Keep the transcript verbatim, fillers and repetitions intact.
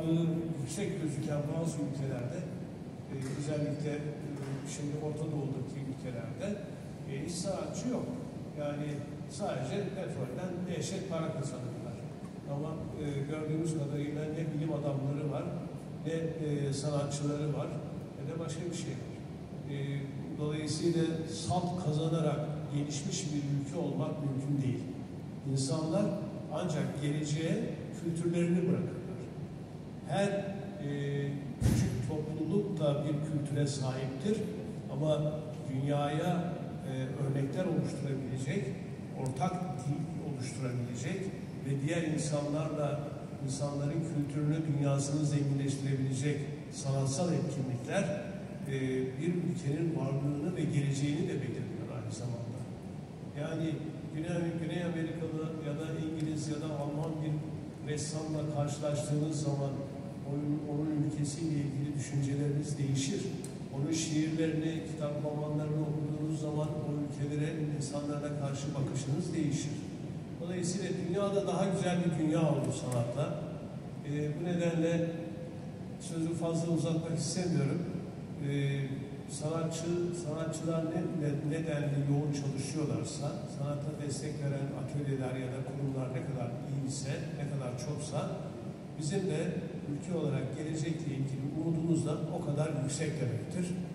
varlığı yüksek gözüken bazı ülkelerde, e, özellikle e, şimdi Orta Doğu'daki ülkelerde e, iş sanatçı yok. Yani sadece petrolden dehşet para kazanırlar. Ama e, gördüğümüz kadarıyla ne bilim adamları var, ne e, sanatçıları var, ne de başka bir şey var. E, dolayısıyla salt kazanarak gelişmiş bir ülke olmak mümkün değil. İnsanlar ancak geleceğe kültürlerini bırakırlar. Her e, küçük topluluk da bir kültüre sahiptir ama dünyaya e, örnekler oluşturabilecek, ortak dil oluşturabilecek ve diğer insanlarla insanların kültürünü, dünyasını zenginleştirebilecek sanatsal etkinlikler e, bir ülkenin varlığını ve geleceğini de belirliyor aynı zamanda. Yani Güney, Güney Amerikalı ya da İngiliz ya da Alman bir ressamla karşılaştığınız zaman onun, onun ülkesiyle ilgili düşünceleriniz değişir. Onun şiirlerini, kitap romanlarını okuduğunuz zaman o ülkelere, insanlara karşı bakışınız değişir. Dolayısıyla dünyada daha güzel bir dünya olur sanatta. Ee, bu nedenle sözü fazla uzatmak istemiyorum. Ee, sanatçı, sanatçılar ne, ne, nedenli yoğun çalışıyorlarsa, sanata destek veren atölyeler ya da kurumlar ne kadar iyiyse, ne kadar çoksa, bizim de ülke olarak gelecekle ilgili umudumuz da o kadar yüksek demektir.